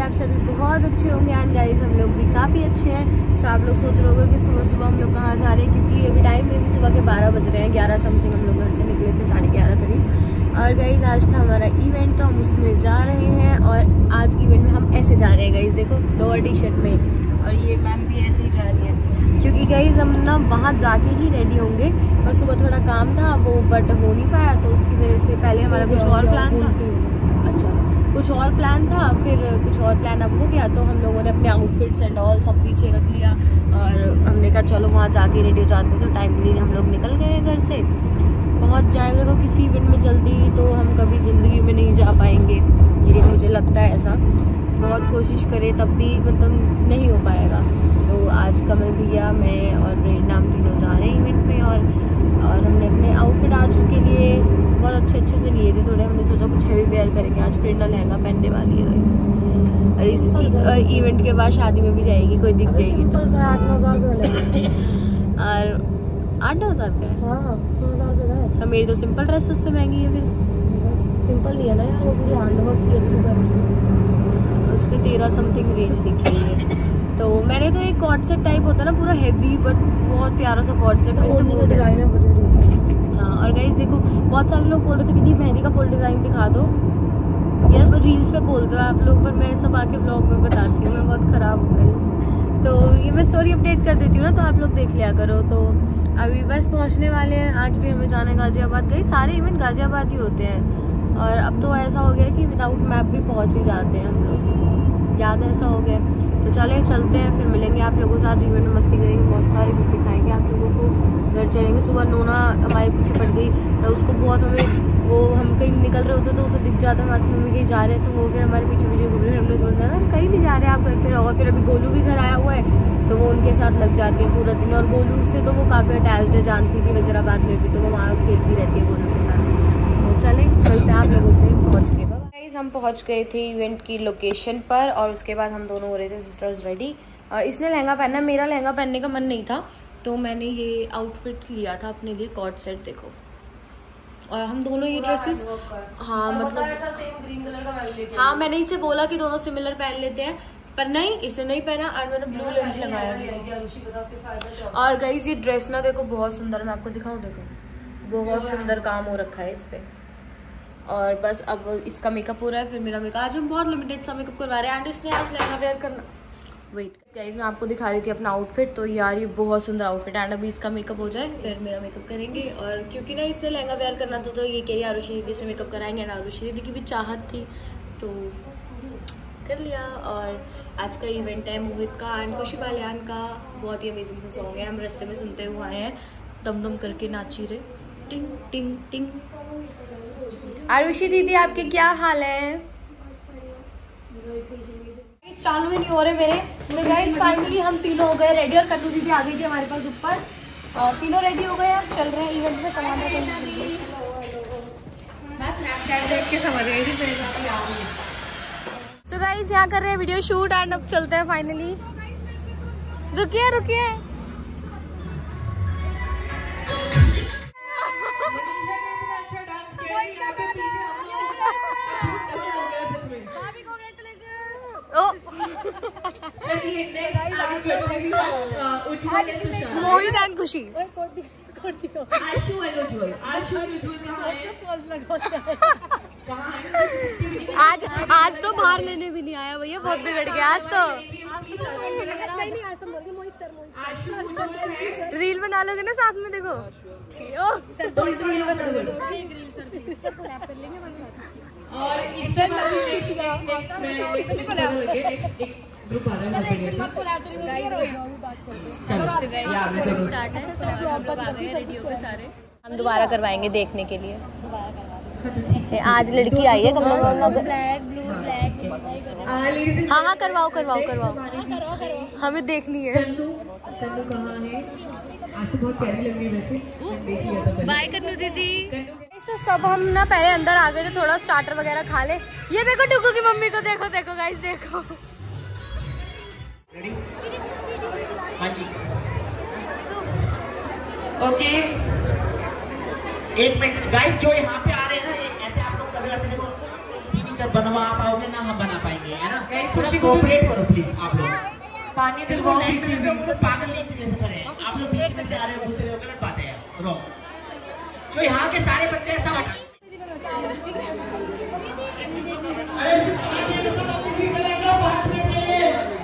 आप सभी बहुत अच्छे होंगे। एंड गाइस हम लोग भी काफ़ी अच्छे हैं। तो आप लोग सोच रहे होंगे कि सुबह सुबह हम लोग कहाँ जा रहे हैं, क्योंकि अभी टाइम में भी सुबह के 12 बज रहे हैं। 11 समथिंग हम लोग घर से निकले थे, 11:30 करीब। और गाइस आज था हमारा इवेंट, तो हम उसमें जा रहे हैं। और आज इवेंट में हम ऐसे जा रहे हैं गाइस, देखो लोअर टी शर्ट में, और ये मैम भी ऐसे ही जा रही है, क्योंकि गाइस हम ना वहाँ जाके ही रेडी होंगे। और सुबह थोड़ा काम था वो, बट हो नहीं पाया, तो उसकी वजह से पहले हमारा कुछ और प्लान था। अच्छा, कुछ और प्लान था, फिर कुछ और प्लान अब हो गया, तो हम लोगों ने अपने आउटफिट्स एंड ऑल सब पीछे रख लिया। और हमने कहा चलो वहाँ जाके रेडी हो जाते, तो टाइमली हम लोग निकल गए घर से। पहुँच जाए, देखो किसी इवेंट में जल्दी तो हम कभी ज़िंदगी में नहीं जा पाएंगे, ये मुझे लगता है ऐसा। बहुत कोशिश करें तब भी मतलब नहीं हो पाएगा। तो आज कमल भैया, मैं और प्रेरणा हम तीनों जा रहे हैं इवेंट में। और हमने अपने आउटफिट आज के लिए बहुत अच्छे से लिए थे थोड़े। हमने सोचा कुछ हैवी वेयर करेंगे। आज प्रेरणा लहंगा पहनने वाली है गाइस, और इसकी इवेंट के बाद शादी में भी जाएगी, कोई दिख जाएगी तो। 8-9 हज़ार और 8-9 हज़ार का है। हाँ, 9,000 का है। मेरी तो सिंपल ड्रेस उससे महंगी है। फिर सिंपल नहीं है ना यार, वो पूरी हैंडवर्क की है, उस पर 13 समथिंग रेंज दिखी है। तो मैंने तो एक कॉर्ड सेट टाइप होता है ना, पूरा हैवी बट बहुत प्यारा सा कॉर्ड सेट डिजाइन है। हाँ, और गाइस देखो बहुत सारे लोग बोल रहे थे कि मेहंदी का फुल डिज़ाइन दिखा दो यार, रील्स पे बोलते हो आप लोग, पर मैं सब आके ब्लॉग में बताती हूँ। मैं बहुत ख़राब हूँ गाइस, तो ये मैं स्टोरी अपडेट कर देती हूँ ना, तो आप लोग देख लिया करो। तो अभी बस पहुँचने वाले हैं। आज भी हमें जाना है गाजियाबाद। गई सारे इवेंट गाजियाबाद ही होते हैं, और अब तो ऐसा हो गया कि विदाउट मैप भी पहुँच ही जाते हैं हम लोग, याद ऐसा हो गया। तो चले चलते हैं, फिर मिलेंगे आप लोगों से। आज इवेंट में मस्ती करेंगे, बहुत सारी पिक दिखाएंगे आप लोगों को। घर चलेंगे। सुबह नोना हमारे पीछे पड़ गई, तो उसको बहुत हमें वो, हम कहीं निकल रहे होते तो उसे दिख जाता हमारी मम्मी कहीं जा रहे हैं, तो वो फिर हमारे पीछे घूम रहे हैं। हमने सोचा ना हम कहीं नहीं जा रहे हैं, आप घर पे रहो। फिर अभी गोलू भी घर आया हुआ है, तो वो उनके साथ लग जाती है पूरा दिन। और गोलू से तो वो काफ़ी अटैच्ड है, जानती थी वज़ीराबाद में भी, तो वो वहाँ खेलती रहती है गोलू के साथ। तो चले मिलते हैं आप लोगों से पहुँच के। गाइस हम पहुँच गए थे इवेंट की लोकेशन पर, और उसके बाद हम दोनों हो रहे थे सिस्टर्स रेडी। इसने लहंगा पहना, मेरा लहंगा पहनने का मन नहीं था, तो मैंने ये आउटफिट लिया था अपने लिए, कॉर्ड सेट देखो। और हम दोनों ये ड्रेसेस, हाँ मतलब ऐसा सेम ग्रीन कलर का मैंने लेके, हाँ मैंने इसे बोला कि दोनों सिमिलर पहन लेते हैं, पर नहीं, इसने नहीं पहना। और मैंने ब्लू लेंस लगाया। और गाइस ये ड्रेस ना देखो बहुत सुंदर, मैं आपको दिखाऊं, देखो बहुत सुंदर काम हो रखा है इस पे। और बस अब इसका मेकअप हो रहा है, फिर मेरा मेकअप। आज हम बहुत लिमिटेड सा मेकअप करवा रहे हैं, एंड इसने आज लहंगा वेयर करना। वेट गाइस मैं आपको दिखा रही थी अपना आउटफिट, तो यार ये बहुत सुंदर आउटफिट है। एंड अभी इसका मेकअप हो जाए फिर मेरा मेकअप करेंगे। और क्योंकि ना इसने लहंगा वेयर करना था, तो ये कह रही आरुषि दीदी से मेकअप कराएंगे। एंड आरुषि दीदी की भी चाहत थी, तो कर लिया। और आज का इवेंट है मोहित का एंड खुशी बालियान का, बहुत ही अमेजिंग सा सॉन्ग है। हम रास्ते में सुनते हुए आए हैं, दम दम करके नाची रहे, टिंग टिंग टिंग। आरुषि दीदी आपके क्या हाल है? चालू ही नहीं हो रहे मेरे। तो गाइस फाइनली हम तीनों हो गए रेडी, और कन्नू दीदी आ गई थी हमारे पास ऊपर, और तीनों रेडी हो गए। अब चल रहे हैं इवेंट में। सामान मैं स्नैपचैट देख के समझ गई थी मेरे साथ आ रही है। सो गाइस यहाँ कर रहे हैं वीडियो शूट, एंड अब चलते हैं फाइनली। रुकिए रुकिए, मोहित एंड खुशी। आज तो बाहर लेने भी नहीं आया भैया, बहुत बिगड़ गया आज तो। रील बना लोगे ना साथ में, देखो रील बना और इससे ग्रुप आ रहा है। हम दोबारा करवाएंगे देखने के लिए। आज लड़की आई है, हाँ हाँ करवाओ करवाओ करवाओ, हमें देखनी है। कन्नू कहाँ है? आज तो बहुत प्यारी लग रही है वैसे। बाय कन्नू दीदी। सब हम ना पहले अंदर आ गए थे, थोड़ा स्टार्टर वगैरह खा ले। ये देखो टुकू की मम्मी को, देखो देखो गाइस देखो। हाँ जी ओके, एक मिनट गाइस, जो यहाँ पे आ रहे हैं ना, ऐसे आप लोग कर रहे हैं, देखो टीवी कर बनवा पाओगे ना हम बना पाएंगे, है ना? खुशी को कोऑपरेट करो प्लीज आप लोग। पानी बिल्कुल पागल नहीं जैसे करें आप लोग, बीच में से आ रहे हो, घुस रहे हो, गलत बात है। रॉन्ग। जो यहाँ के सारे बच्चे सब हटा। अरे सब अपनी सीट पे बैठ जाओ, 5 मिनट के लिए।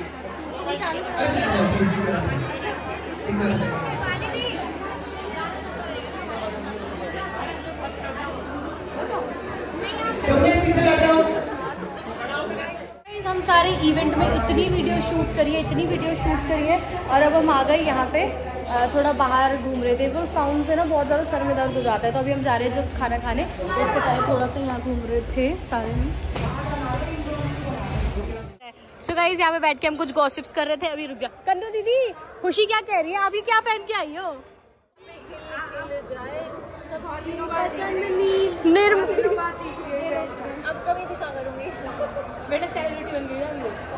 हम सारे इवेंट में इतनी वीडियो शूट करिए और अब हम आ गए यहाँ पे। थोड़ा बाहर घूम रहे थे, वो साउंड से ना बहुत ज़्यादा सर में दर्द हो जाता है, तो अभी हम जा रहे हैं जस्ट खाना खाने। तो इससे पहले थोड़ा सा यहाँ घूम रहे थे सारे हम। सो गाइस यहाँ पे बैठ के हम कुछ गॉसिप्स कर रहे थे। अभी रुक जा कन्नू दीदी, खुशी क्या कह रही है? अभी क्या पहन के आई हो? अब कभी दिखा करूंगी बेटा, सेलिब्रिटी बन गई ना।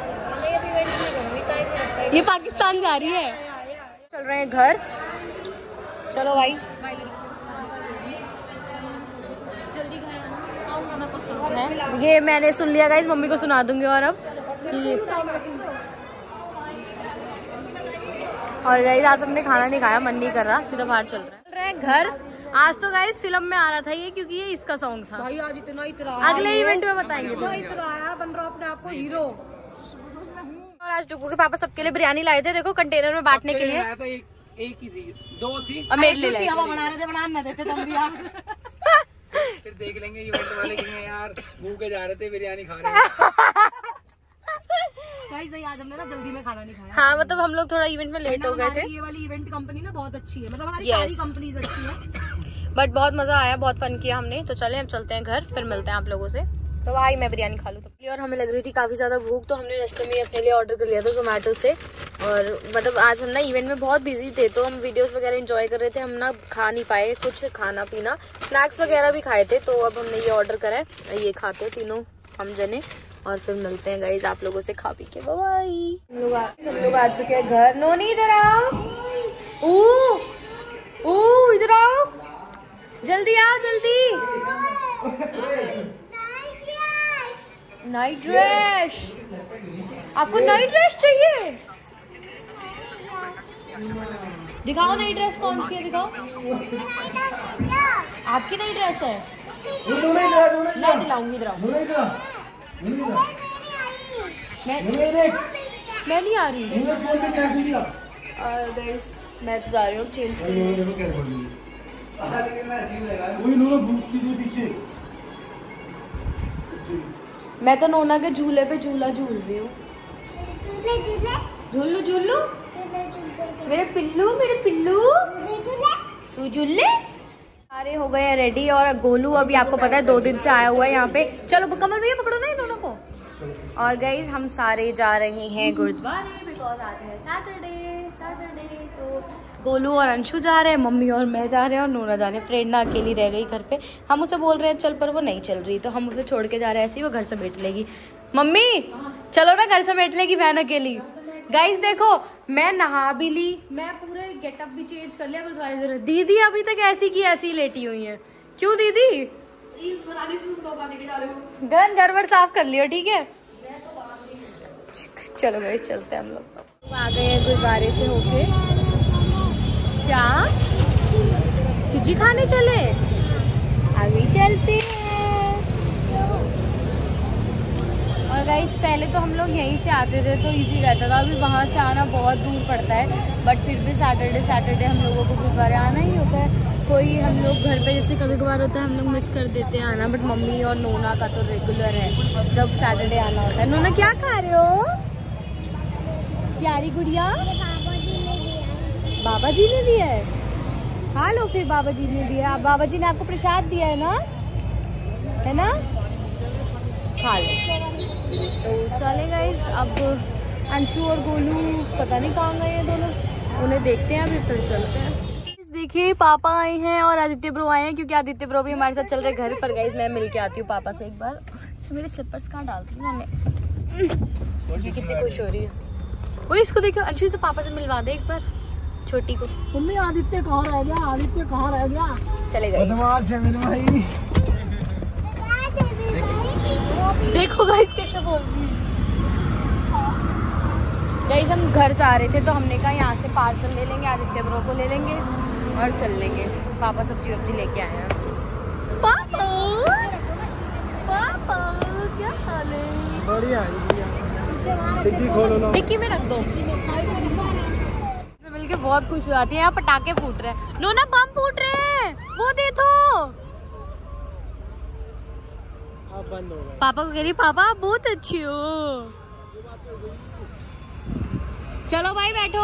ये पाकिस्तान जा रही है। चल रहे हैं घर, चलो भाई जल्दी घर आऊंगा मैं पक्का। ये मैंने सुन लिया गाइस, मम्मी को सुना दूंगी। और अब कि और गाइस आज हमने खाना नहीं खाया, मन नहीं कर रहा, सीधा बाहर चल रहे हैं घर। आज तो गाइस फिल्म में आ रहा था ये, क्योंकि ये इसका सॉन्ग था भाई। आज इतना अगले इवेंट में बताएंगे। बन रहा अपने आप को हीरो। और आज डुगू के पापा सबके लिए बिरयानी लाए थे, देखो कंटेनर में बांटने के लिए। एक ही थी, 2 थी और मेरे लिए हवा बना रहे थे, बनाना देते तुम भी यार। फिर देख लेंगे इवेंट वाले कि यार भूखे जा रहे थे, बिरयानी खा रहे हैं। नहीं, आज हमने ना जल्दी में खाना नहीं खाया। हाँ मतलब हम लोग थोड़ा इवेंट में लेट हो गए थे। ये वाली इवेंट कंपनी ना बहुत अच्छी है, मतलब हमारी सारी कंपनीज अच्छी है। बट बहुत मजा आया, बहुत फन किया हमने। तो चले हम चलते हैं घर, फिर मिलते हैं आप लोगों से। तो भाई मैं बिरयानी खा लूँ। और हमें लग रही थी काफ़ी ज़्यादा भूख, तो हमने रास्ते में अपने लिए ऑर्डर कर लिया था जोमेटो से। और मतलब आज हम ना इवेंट में बहुत बिजी थे, तो हम वीडियोस वगैरह एंजॉय कर रहे थे, हम ना खा नहीं पाए कुछ खाना पीना, स्नैक्स वगैरह भी खाए थे। तो अब हमने ये ऑर्डर करा है, ये खाते हैं तीनों हम जने, और फिर मिलते हैं गाइज आप लोगों से खा पी के। बाय। हम लोग आ चुके हैं घर। नोनी इधर आओ, इधर आओ, जल्दी आओ जल्दी। नाइट ड्रेस, आपको नाइट ड्रेस चाहिए? दिखाओ नाइट ड्रेस कौन सी है, दिखाओ। आपकी नाइट ड्रेस है? मैं दिलाऊंगी, इधर आओ। मैं नहीं आ रही। और गाइस मैं तो जा रही हूँ चेंज करने। मैं तो नोना के झूले पे झूला झूल रही हूँ। झूलू मेरे पिल्लू तू झूले। सारे हो गए हैं रेडी। और गोलू अभी आपको पता है 2 दिन से आया हुआ है यहाँ पे। चलो कमल भैया पकड़ो ना इन दोनों को। और गाइज हम सारे जा रहे हैं गुरुद्वारे, बिकॉज आज है सैटरडे। तो गोलू और अंशु जा रहे हैं, मम्मी और मैं जा रहे हैं, और नोना जा रहे हैं। प्रेरणा अकेली रह गई घर पे। हम उसे बोल रहे हैं चल, पर वो नहीं चल रही, तो हम उसे छोड़ के जा रहे हैं। ऐसे ही वो घर समेट लेगी। मम्मी चलो ना, घर समेट लेगी बहन अकेली। गाइज देखो मैं नहा भी ली, मैं पूरे गेटअप भी चेंज कर लिया गुरुद्वारे से। दीदी अभी तक ऐसी की ऐसी लेटी हुई है। क्यों दीदी? घर वर साफ कर लियो, ठीक है। चलो गाइस चलते हैं हम लोग। तो आ गए हैं गुरुद्वारे से होके। क्या चिज्जी खाने चले? अभी चलते हैं। और गाइस पहले तो हम लोग यहीं से आते थे तो इजी रहता था, अभी वहाँ से आना बहुत दूर पड़ता है। बट फिर भी सैटरडे हम लोगों को गुरुद्वारे आना ही होता है। कोई हम लोग घर पे जैसे कभी कभार होता है हम लोग मिस कर देते हैं आना, बट मम्मी और नोना का तो रेगुलर है, जब सैटरडे आना होता है। नोना क्या खा रहे हो प्यारी गुड़िया? बाबा जी ने दिया है, खा लो फिर। बाबा जी ने दिया, बाबा जी ने आपको प्रसाद दिया है ना, है ना, खा लो। तो चले गाइस, अब अंशु और गोलू पता नहीं कहाँ गए हैं दोनों, उन्हें देखते हैं अभी, फिर चलते हैं। देखिए पापा आए हैं और आदित्य ब्रो आए हैं, क्योंकि आदित्य ब्रो भी हमारे साथ चल रहे घर पर। गाइस मैं मिल के आती हूँ पापा से एक बार। तो मेरे स्लिपर्स कहाँ डालती हूँ मैंने, ये कितनी खुश हो रही है वो। इसको देखो, अंशु से पापा से मिलवा दे एक बार छोटी को। मम्मी आदित्य कहाँ रह गया, आदित्य कहाँ रह गया? चले गए। देखो गाइस कैसे बोल रही है। गाइस हम घर जा रहे थे तो हमने कहा यहाँ से पार्सल ले लेंगे, आदित्य ब्रो को ले लेंगे और चल लेंगे। पापा सब्जी वब्जी लेके आए हैं। पापा पापा क्या हाल है? बढ़िया डिग्गी खोलो ना, डिक्की में रख दो। मिलके बहुत खुश हो जाती है। यहाँ पटाखे फूट रहे हैं, नोना बम फूट रहे हैं, वो देखो। बंद हो गए। पापा को कह रही पापा आप बहुत अच्छी हो। चलो भाई बैठो।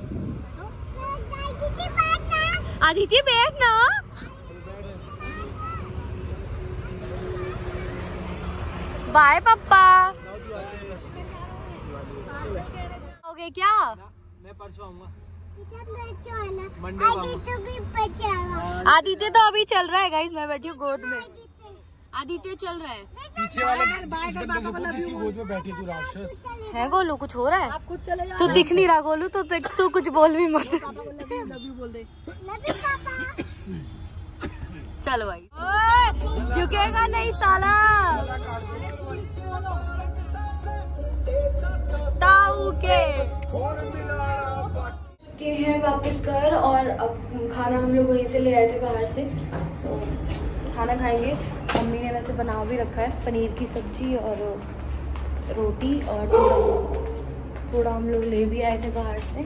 आदित्य बैठ ना। बाय पापा। हो गए क्या? मैं परसों आऊंगा। आदित्य तो अभी चल रहा है गाइस, मैं बैठी हूँ गोद में। आदित्य चल रहा है पीछे वाले उस बंदे से पूछ जिसकी गोद में बैठी तू राक्षस है। गोलू कुछ हो रहा है? आप खुद चले जाओ। तू दिख नहीं रहा गोलू, तो तू कुछ बोल भी मत। लव यू बोल दे। चलो भाई। झुकेगा नहीं साला। ताऊ के हैं वापस घर और अब खाना हम लोग वहीं से ले आए थे बाहर से। सो खाना खाएंगे। मम्मी ने वैसे बना भी रखा है पनीर की सब्जी और रोटी, और थोड़ा हम लोग ले भी आए थे बाहर से।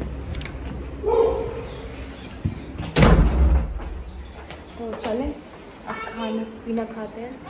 तो चलें अब खाना पीना खाते हैं।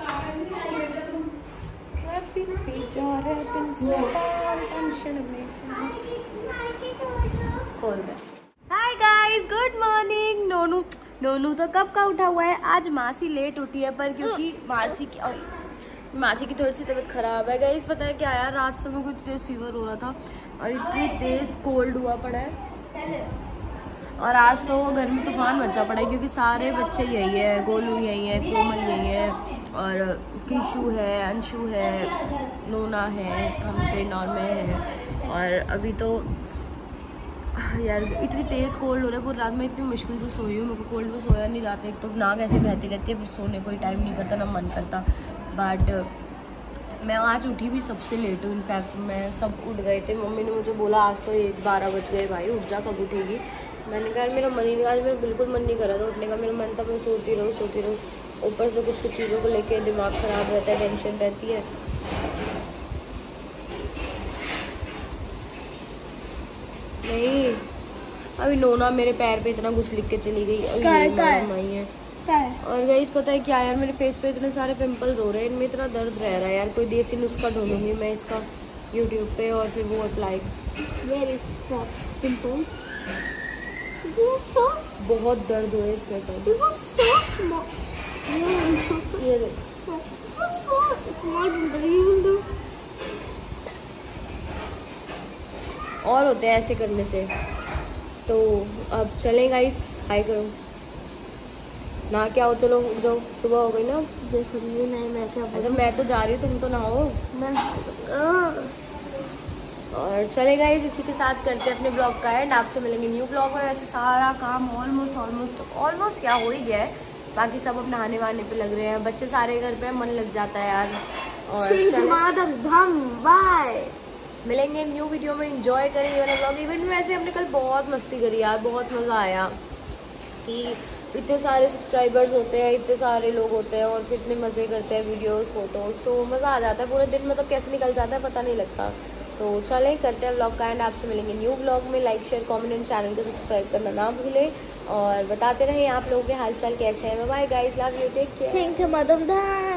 Hi guys, good morning. Nonu तो कब का उठा हुआ है। आज मासी लेट उठी है पर क्योंकि मासी की थोड़ी सी तबीयत खराब है गाइस। पता है क्या यार, रात से मुझे कुछ तेज फीवर हो रहा था और इतनी तेज कोल्ड हुआ पड़ा है। और आज तो घर में तूफान मचा पड़ा है क्योंकि सारे बच्चे यही है। गोलू यही है, कोमल यही है, और किशु है, अंशु है, नोना है, हम फ्रेंड और मैं है। और अभी तो यार इतनी तेज़ कोल्ड हो रहा है। पूरी रात में इतनी मुश्किल से सोई हूँ, मेरे को कोल्ड में सोया नहीं जाता। एक तो नाक ऐसे बहती रहती है, फिर सोने कोई टाइम नहीं करता, ना मन करता। बट मैं आज उठी भी सबसे लेट हूँ। इनफैक्ट मैं सब उठ गए थे। मम्मी ने मुझे बोला आज तो 12 बज गए भाई, उठ जा, कब उठेगी। मैंने कहा मेरा मन ही नहीं, आज मेरा बिल्कुल मन नहीं कर रहा था उठने का। मेरा मन था मैं सोती रहूँ। ऊपर से कुछ चीज़ों को लेके दिमाग ख़राब रहता है, टेंशन रहती है। नहीं अभी नोना मेरे पैर पे इतना कुछ लिख के चली गई। अभी है। और गाइस पता है क्या यार, मेरे फेस पे इतने सारे पिंपल्स हो रहे हैं, इनमें इतना दर्द रह रहा है यार। कोई देसी नुस्खा ढूंढूंगी मैं इसका यूट्यूब पे और फिर वो अप्लाई। पिंपल्स बहुत दर्द हुए इसमें तो। और होते हैं ऐसे करने से। तो अब चलें गाइस, हाय करो ना, क्या हो, चलो उठ जाओ, सुबह हो गई ना। देखो नहीं मैं क्या बोलूं, मैं तो जा रही हूँ, तुम तो ना हो। और चले गाइस, इसी के साथ करते हैं अपने ब्लॉग का एंड। आपसे मिलेंगे न्यू ब्लॉग में। वैसे सारा काम ऑलमोस्ट क्या हो ही गया है। बाकी सब अब नहाने वहाने पे लग रहे हैं, बच्चे सारे घर पे, मन लग जाता है यार। और बाय, मिलेंगे न्यू वीडियो में। एंजॉय करेंगे वाला ब्लॉग। इवेंट में वैसे हमने कल बहुत मस्ती करी यार, बहुत मज़ा आया कि इतने सारे सब्सक्राइबर्स होते हैं, इतने सारे लोग होते हैं और फिर इतने मज़े करते हैं, वीडियोस फोटोज़, तो मज़ा आ जाता है। पूरे दिन मतलब कैसे निकल जाता है पता नहीं लगता। तो चलें करते हैं व्लॉग का एंड। आपसे मिलेंगे न्यू व्लॉग में। Like share comment and channel को सब्सक्राइब करना ना भूलें और बताते रहें आप लोगों के हाल चाल कैसे हैं। Bye guys, love you, take care.